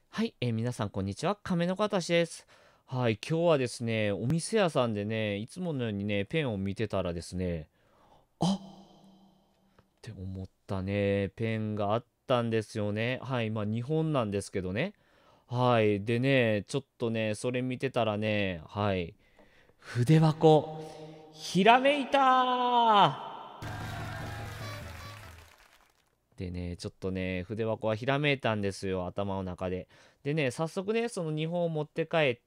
はい、皆さんこんにちは。亀の方です。はい、今日はですね、お店屋さんでね、いつものようにね、ペンを見てたらですね、あって思ったね、ペンがあったんですよね。はい、まあ日本なんですけどね。はい、でね、ちょっとね、それ見てたらね、はい、筆箱、ひらめいたでね、ちょっとね、筆箱はひらめいたんですよ、頭の中で。でね、早速ね、その2本を持って帰って、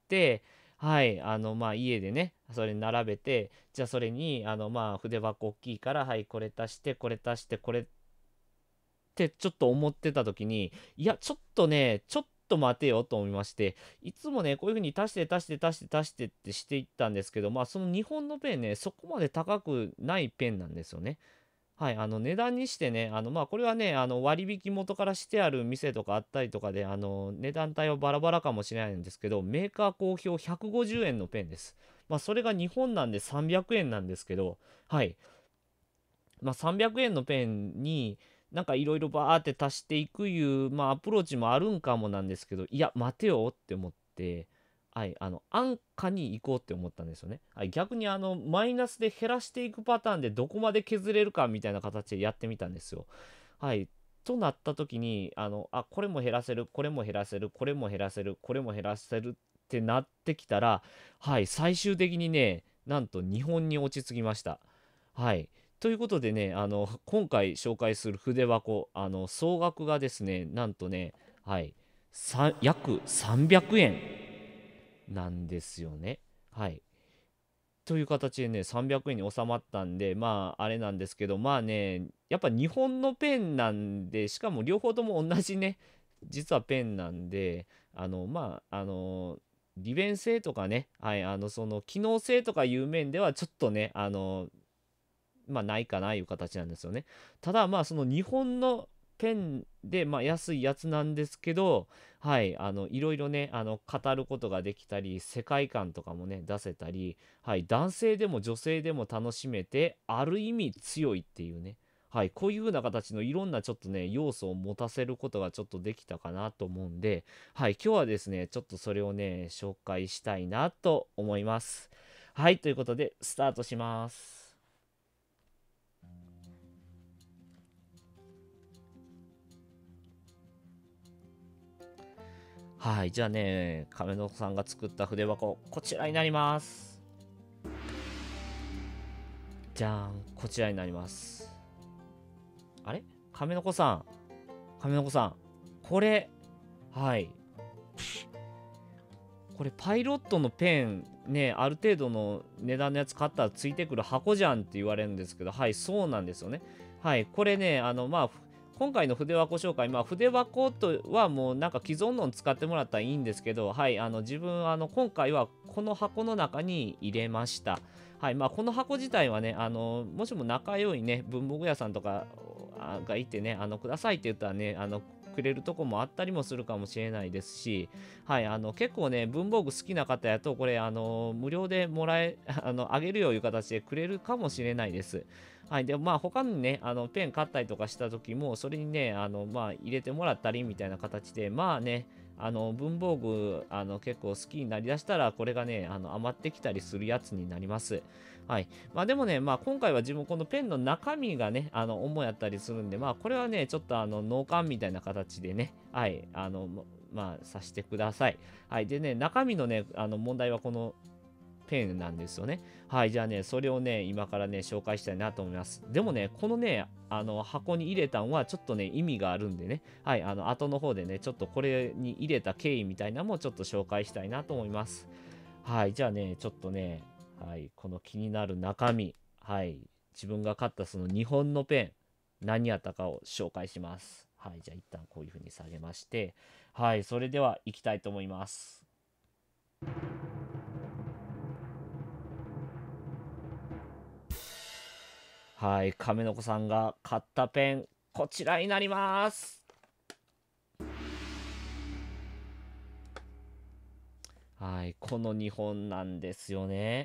はい、家でね、それ並べて、じゃあそれに、筆箱大きいから、はい、これ足して、これ足して、これってちょっと思ってた時に、いや、ちょっとね、ちょっと待てよと思いまして、いつもね、こういう風に足して足して足して足してってしていったんですけど、その日本のペンね、そこまで高くないペンなんですよね。はい、値段にしてね、これはね、割引元からしてある店とかあったりとかで、値段帯はバラバラかもしれないんですけど、メーカー公表150円のペンです。それが日本なんで300円なんですけど、はい、300円のペンになんかいろいろバーって足していくいう、アプローチもあるんかもなんですけど、いや、待てよって思って、はい、安価に行こうって思ったんですよね。はい、逆にマイナスで減らしていくパターンでどこまで削れるかみたいな形でやってみたんですよ。はい。となった時に、これも減らせる、これも減らせる、これも減らせる、これも減らせるってなってきたら、はい、最終的にね、なんと日本に落ち着きました。はい。ということでね、今回紹介する筆箱、総額がですね、なんとね、はい、約300円なんですよね。はい。という形でね、300円に収まったんで、あれなんですけど、やっぱ日本のペンなんで、しかも両方とも同じね、実はペンなんで、利便性とかね、はい、その機能性とかいう面ではちょっとね、ないかないう形なんですよね。ただその日本のペンで安いやつなんですけど、はいいろいろね語ることができたり世界観とかもね出せたり、はい男性でも女性でも楽しめてある意味強いっていうね、はいこういう風な形のいろんなちょっとね要素を持たせることがちょっとできたかなと思うんで、はい今日はですねちょっとそれをね紹介したいなと思います。はいということでスタートします。はい、じゃあね、亀野さんが作った筆箱、こちらになります。じゃーん、こちらになります。あれ亀の子さん、亀の子さん、これ、はい、これパイロットのペン、ね、ある程度の値段のやつ買ったらついてくる箱じゃんって言われるんですけど、はい、そうなんですよね。はい、これね、今回の筆箱紹介、筆箱とはもうなんか既存の使ってもらったらいいんですけど、はい、自分、今回はこの箱の中に入れました。はい、この箱自体はね、もしも仲良いね、文房具屋さんとかがいてね、くださいって言ったらね、くれるとこもあったりもするかもしれないですし、はい、結構ね、文房具好きな方やと、これ、無料でもらえ、あげるよいう形でくれるかもしれないです。はい、でも他にね、ペン買ったりとかした時も、それにね、入れてもらったりみたいな形で、文房具、結構好きになりだしたら、これがね、余ってきたりするやつになります。はい。でもね、今回は自分このペンの中身がね、主やったりするんで、これはね、ちょっと脳幹みたいな形でね、はい、さしてください。はい。でね、中身のね、問題はこのペンなんですよね。はい。じゃあね、それをね、今からね、紹介したいなと思います。でもね、このね、箱に入れたんはちょっとね、意味があるんでね、はい。後の方でね、ちょっとこれに入れた経緯みたいなのもちょっと紹介したいなと思います。はい。じゃあね、ちょっとね、はい。この気になる中身、はい。自分が買ったその日本のペン、何やったかを紹介します。はい。じゃあ一旦こういう風に下げまして、はい。それでは行きたいと思います。はい。亀の子さんが買ったペン、こちらになります。はい。この2本なんですよね。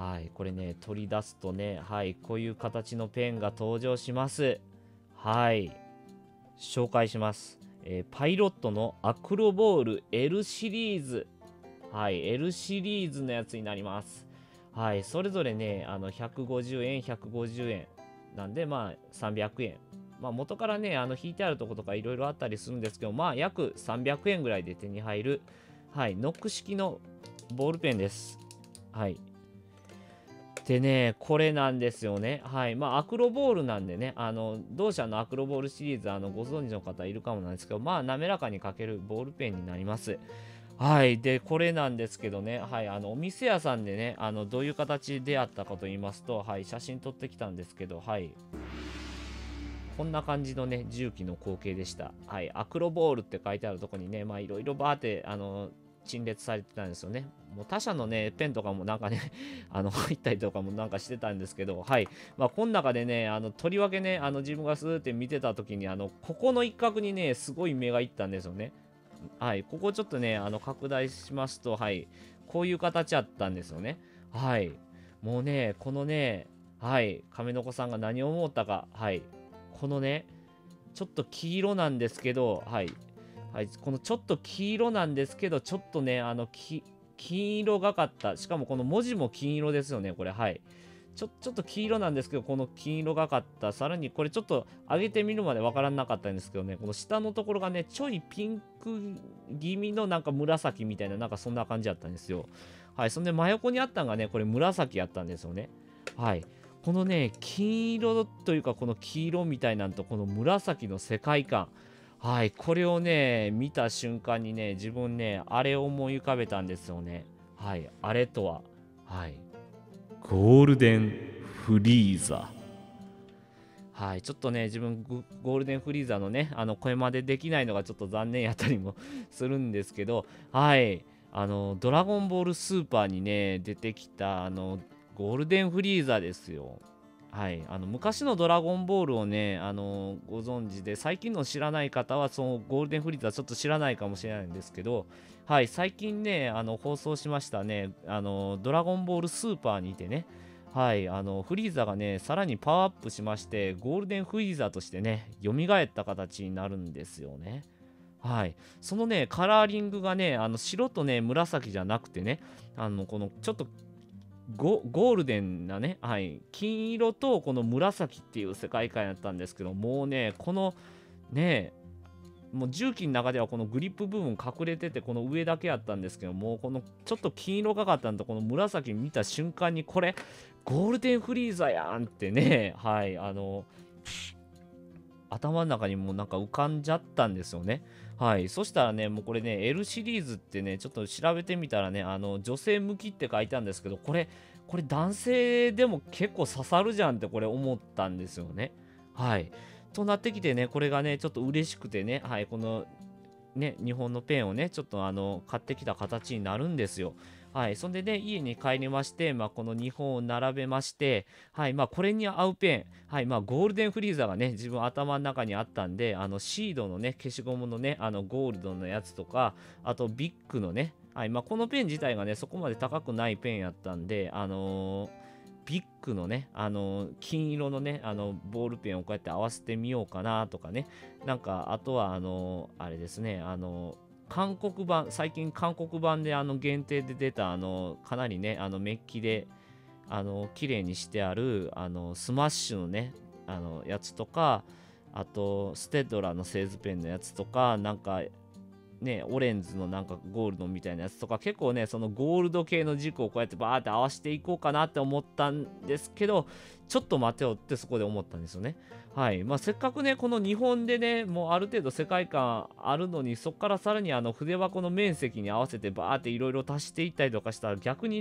はい、これね、取り出すとね、はい、こういう形のペンが登場します。はい、紹介します。パイロットのアクロボール L シリーズ。はい、L シリーズのやつになります。はい、それぞれね、150円、150円。なんで、まあ、300円。まあ、元からね、引いてあるとことかいろいろあったりするんですけど、まあ、約300円ぐらいで手に入る、はい、ノック式のボールペンです。はい。でね、これなんですよね。はい。まあ、アクロボールなんでね、同社のアクロボールシリーズ、ご存知の方いるかもなんですけど、まあ、滑らかに書けるボールペンになります。はい。で、これなんですけどね、はい。お店屋さんでね、どういう形であったかと言いますと、はい。写真撮ってきたんですけど、はい。こんな感じのね、重機の光景でした。はい。アクロボールって書いてあるとこにね、まあ、いろいろバーって、陳列されてたんですよね。もう他社のね、ペンとかもなんかね入ったりとかもなんかしてたんですけど、はい。まあ、この中でね、とりわけね、自分がスーって見てた時に、ここの一角にね、すごい目がいったんですよね。はい。ここちょっとね、拡大しますと、はい。こういう形あったんですよね。はい。もうね、このね、はい。亀の子さんが何を思ったか、はい。このね、ちょっと黄色なんですけど、はい。はい、このちょっと黄色なんですけど、ちょっとね、金色がかった。しかもこの文字も金色ですよね、これ。はい。ちょっと黄色なんですけど、この金色がかった。さらにこれちょっと上げてみるまでわからなかったんですけどね、この下のところがね、ちょいピンク気味のなんか紫みたいな、なんかそんな感じだったんですよ。はい。そんで真横にあったのがね、これ紫やったんですよね。はい。このね、金色というか、この黄色みたいなんと、この紫の世界観。はい、これをね、見た瞬間にね、自分ね、あれを思い浮かべたんですよね。はい、あれとは、はい、ゴールデンフリーザ。はい、ちょっとね、自分ゴールデンフリーザのね、声までできないのがちょっと残念やったりもするんですけど、はい、ドラゴンボールスーパーにね、出てきた、ゴールデンフリーザですよ。はい、昔のドラゴンボールをね、ご存知で、最近の知らない方は、そのゴールデンフリーザちょっと知らないかもしれないんですけど、はい、最近ね、放送しましたね、ドラゴンボールスーパーにてね、はい、フリーザがね、さらにパワーアップしまして、ゴールデンフリーザとしてね、蘇った形になるんですよね。はい。そのね、カラーリングがね、白とね、紫じゃなくてね、このちょっとゴールデンなね、はい、金色とこの紫っていう世界観やったんですけど、もうね、このね、もう重機の中ではこのグリップ部分隠れてて、この上だけやったんですけど、もうこのちょっと金色がかったのと、この紫見た瞬間に、これ、ゴールデンフリーザやんってね、はい、頭の中にもなんか浮かんじゃったんですよね。はい。そしたらね、もうこれね、L シリーズってね、ちょっと調べてみたらね、女性向きって書いてあるんですけど、これ男性でも結構刺さるじゃんってこれ思ったんですよね。はい。となってきてね、これがね、ちょっと嬉しくてね、はい、このね、日本のペンをね、ちょっと買ってきた形になるんですよ。はい。そんでね、家に帰りまして、まあ、この2本を並べまして、はい。まあ、これに合うペン、はい。まあ、ゴールデンフリーザーがね、自分頭の中にあったんで、シードのね、消しゴムのね、ゴールドのやつとか、あと、ビッグのね、はい。まあ、このペン自体がね、そこまで高くないペンやったんで、ビッグのね、金色のね、ボールペンをこうやって合わせてみようかなとかね、なんか、あとは、あれですね、韓国版、最近韓国版で限定で出た、かなりね、メッキで、綺麗にしてある、スマッシュのね、やつとか、あと、ステッドラーの製図ペンのやつとか、なんか、ね、オレンズのなんかゴールドみたいなやつとか結構ねそのゴールド系の軸をこうやってバーって合わせていこうかなって思ったんですけどちょっと待てよってそこで思ったんですよね。はい。まあせっかくねこの日本でねもうある程度世界観あるのにそこからさらに筆箱の面積に合わせてバーっていろいろ足していったりとかしたら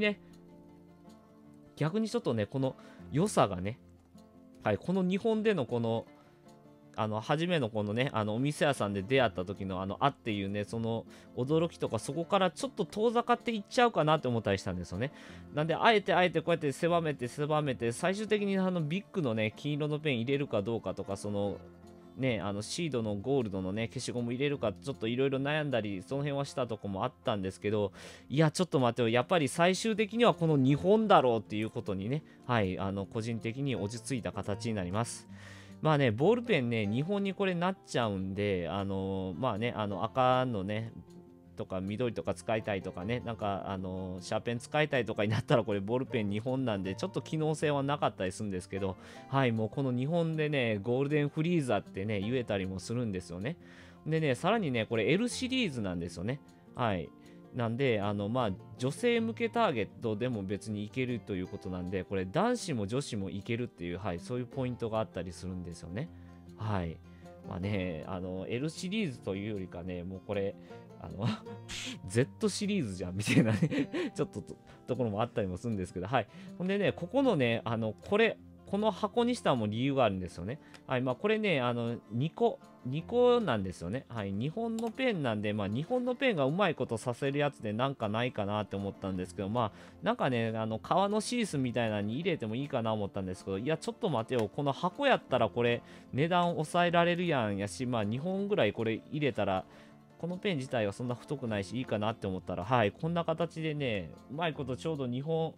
逆にちょっとねこの良さがね、はい、この日本でのこの初めのこのね、お店屋さんで出会った時のあっていうね、その驚きとか、そこからちょっと遠ざかっていっちゃうかなって思ったりしたんですよね。なんで、あえてこうやって狭めて、最終的にビッグのね、金色のペン入れるかどうかとか、その、 ね、シードのゴールドのね、消しゴム入れるか、ちょっといろいろ悩んだり、その辺はしたとこもあったんですけど、いや、ちょっと待ってよ、やっぱり最終的にはこの2本だろうっていうことにね、はい、個人的に落ち着いた形になります。まあね、ボールペンね、2本にこれなっちゃうんで、まあね、赤のね、とか緑とか使いたいとかね、なんかシャーペン使いたいとかになったらこれボールペン2本なんでちょっと機能性はなかったりするんですけど、はい、もうこの2本でね、ゴールデンフリーザってね、言えたりもするんですよね。でね、さらにね、これ L シリーズなんですよね。はい。なんで、まあ、女性向けターゲットでも別にいけるということなんで、これ男子も女子もいけるっていう、はい、そういうポイントがあったりするんですよね。はい。まあね、L シリーズというよりかね、もうこれ、あの Z シリーズじゃんみたいなねちょっところもあったりもするんですけど、はい。ほんでね、ここのね、この箱にしたも理由があるんですよね。はい。まあ、これね、2個なんですよね。はい。日本のペンなんで、まあ、日本のペンがうまいことさせるやつでなんかないかなって思ったんですけど、まあ、なんかね、革のシースみたいなのに入れてもいいかな思ったんですけど、いや、ちょっと待てよ。この箱やったらこれ、値段抑えられるやんやし、まあ、2本ぐらいこれ入れたら、このペン自体はそんな太くないしいいかなって思ったら、はい、こんな形でね、うまいことちょうど2本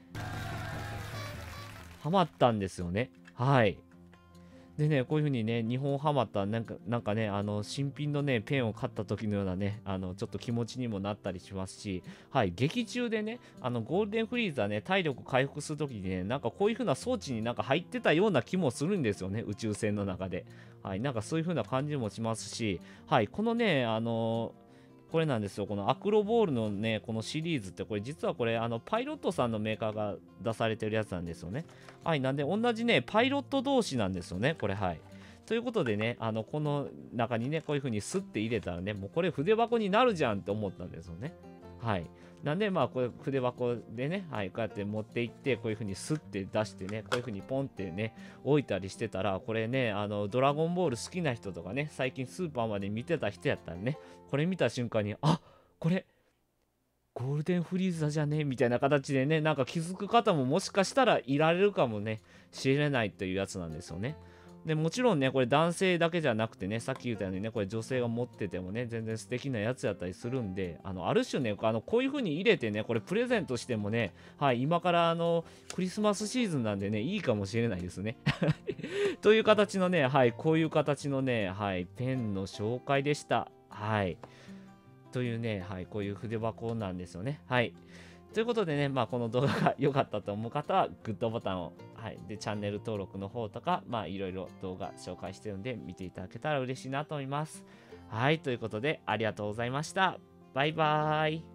はまったんですよね。はい。でね、こういう風にね、2本はまった、なんかね、新品のね、ペンを買った時のようなね、ちょっと気持ちにもなったりしますし、はい、劇中でね、ゴールデンフリーザーね、体力回復する時にね、なんかこういう風な装置になんか入ってたような気もするんですよね、宇宙船の中で。はい、なんかそういう風な感じもしますし、はい、このね、これなんですよ。このアクロボールのね、このシリーズって、これ実はこれ、パイロットさんのメーカーが出されてるやつなんですよね。はい、なんで同じね、パイロット同士なんですよね、これ、はい。ということでね、この中にね、こういう風にスッて入れたらね、もうこれ筆箱になるじゃんって思ったんですよね。はい。なんで、まあ、これ筆箱でね、はい、こうやって持っていって、こういう風にスッて出してね、こういう風にポンってね、置いたりしてたら、これね、ドラゴンボール好きな人とかね、最近スーパーまで見てた人やったらね、これ見た瞬間に、あ、これ、ゴールデンフリーザじゃねみたいな形でね、なんか気づく方ももしかしたらいられるかもね、しれないというやつなんですよね。で、もちろんね、これ男性だけじゃなくてね、さっき言ったようにね、これ女性が持っててもね、全然素敵なやつやったりするんで、ある種ね、こういう風に入れてね、これプレゼントしてもね、はい、今からクリスマスシーズンなんでね、いいかもしれないですね。という形のね、はい、こういう形のね、はい、ペンの紹介でした。はい。というね、はい、こういう筆箱なんですよね。はい。ということでね、まあ、この動画が良かったと思う方は、グッドボタンを、はい、で、チャンネル登録の方とか、まあ、いろいろ動画紹介してるんで、見ていただけたら嬉しいなと思います。はい、ということで、ありがとうございました。バイバーイ。